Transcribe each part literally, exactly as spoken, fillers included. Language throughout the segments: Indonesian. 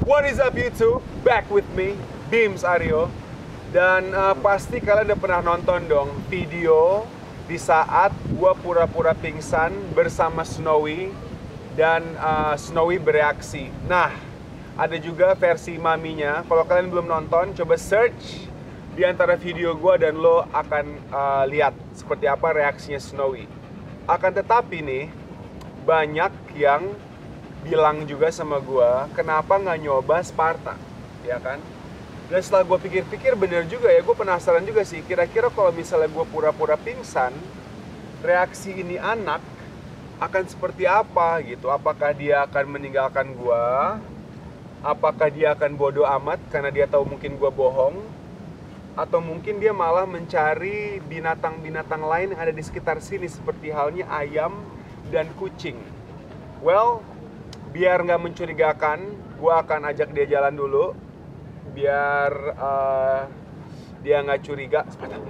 What is up YouTube? Back with me, Bims Aryo. Dan uh, pasti kalian udah pernah nonton dong video di saat gua pura-pura pingsan bersama Snowy dan uh, Snowy bereaksi. Nah, ada juga versi maminya. Kalau kalian belum nonton, coba search di antara video gua dan lo akan uh, lihat seperti apa reaksinya Snowy. Akan tetapi nih, banyak yang bilang juga sama gua, kenapa nggak nyoba Sparta, ya kan? Dan setelah gua pikir-pikir bener juga ya, gue penasaran juga sih, kira-kira kalau misalnya gua pura-pura pingsan, reaksi ini anak akan seperti apa gitu? Apakah dia akan meninggalkan gua? Apakah dia akan bodoh amat karena dia tahu mungkin gua bohong? Atau mungkin dia malah mencari binatang-binatang lain yang ada di sekitar sini, seperti halnya ayam dan kucing. Well, biar nggak mencurigakan, gue akan ajak dia jalan dulu, biar uh, dia nggak curiga.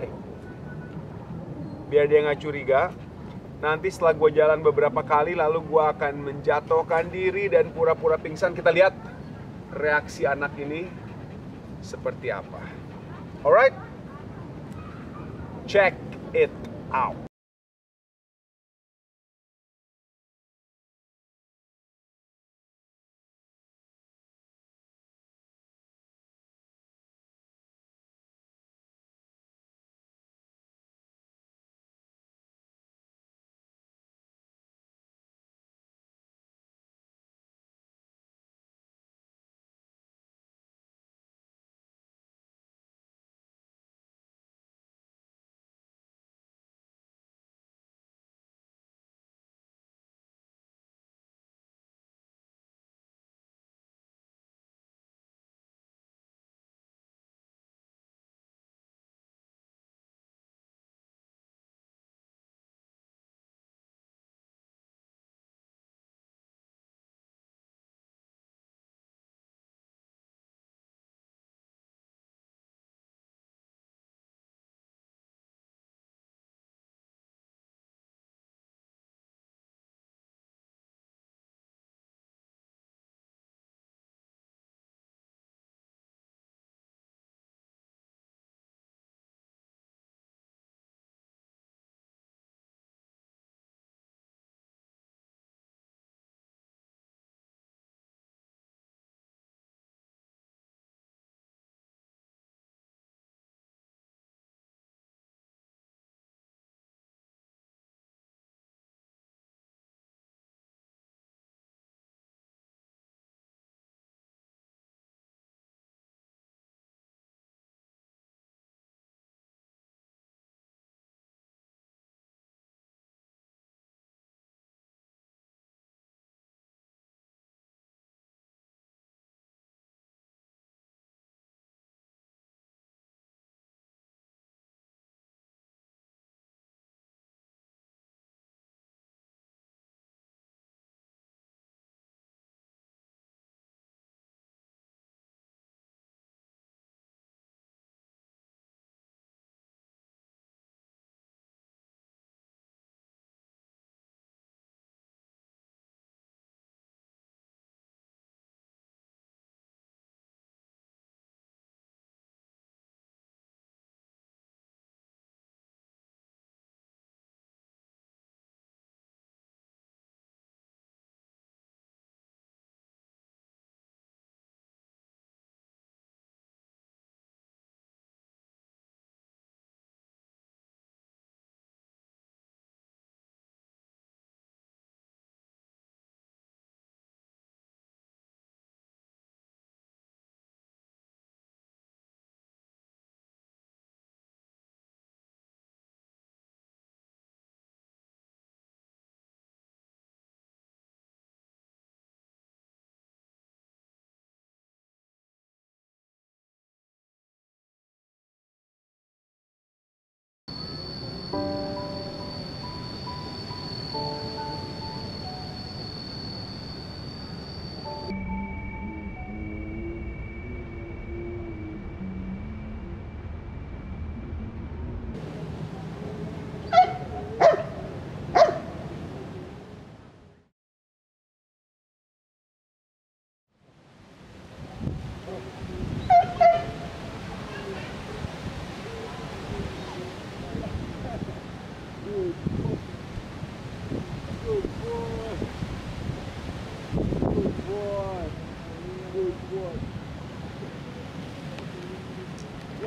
Biar dia nggak curiga. Nanti setelah gue jalan beberapa kali, lalu gue akan menjatuhkan diri dan pura-pura pingsan. Kita lihat reaksi anak ini seperti apa. Alright, check it out.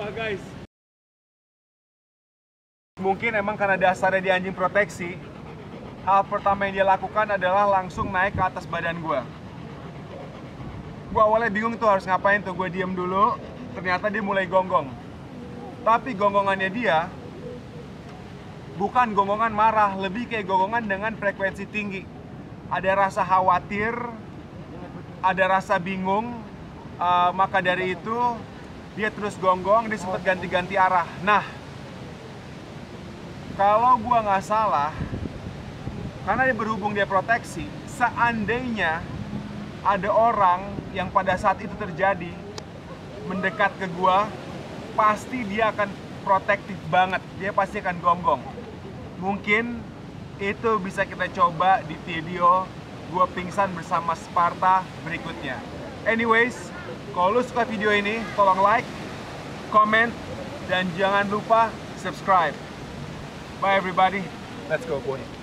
guys. Mungkin emang karena dasarnya dia anjing proteksi, hal pertama yang dia lakukan adalah langsung naik ke atas badan gue. Gue awalnya bingung tuh harus ngapain tuh, gue diem dulu, ternyata dia mulai gonggong. Tapi gonggongannya dia bukan gonggongan marah, lebih kayak gonggongan dengan frekuensi tinggi. Ada rasa khawatir, ada rasa bingung, uh, maka dari itu dia terus gonggong, dia sempat ganti-ganti arah. Nah, kalau gua nggak salah, karena dia berhubung dia proteksi, seandainya ada orang yang pada saat itu terjadi mendekat ke gua, pasti dia akan protektif banget, dia pasti akan gonggong. Mungkin itu bisa kita coba di video gua pingsan bersama Sparta berikutnya. Anyways, kalau lu suka video ini, tolong like, comment, dan jangan lupa subscribe. Bye everybody. Let's go boy.